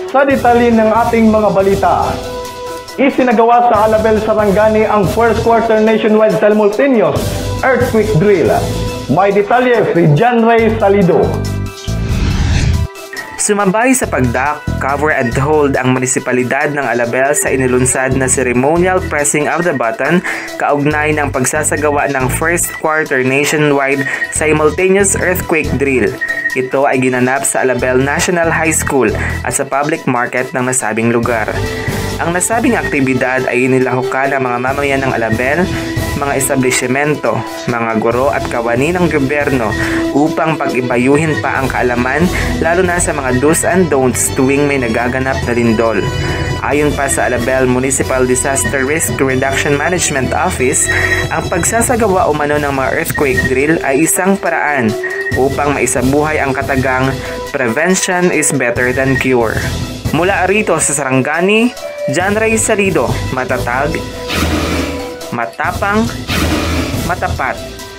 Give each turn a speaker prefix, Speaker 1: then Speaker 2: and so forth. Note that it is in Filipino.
Speaker 1: Sa detalye ng ating mga balita, isinagawa sa Alabel, Sarangani ang first quarter nationwide simultaneous earthquake drill. May detalye si John Ray Salido.
Speaker 2: Sumabay sa pagdak, cover and hold ang munisipalidad ng Alabel sa inilunsad na ceremonial pressing of the button kaugnay ng pagsasagawa ng first quarter nationwide simultaneous earthquake drill. Ito ay ginanap sa Alabel National High School at sa public market ng nasabing lugar. Ang nasabing aktibidad ay inilahukan ng mga mamayan ng Alabel, mga establishmento, mga guro at kawani ng gobyerno upang pag-ibayuhin pa ang kaalaman lalo na sa mga do's and don'ts tuwing may nagaganap na lindol. Ayon pa sa Alabel Municipal Disaster Risk Reduction Management Office, ang pagsasagawa umano ng mga earthquake drill ay isang paraan upang maisabuhay ang katagang prevention is better than cure. Mula rito sa Sarangani, John Ray Salido, matatag, matapang, matapat.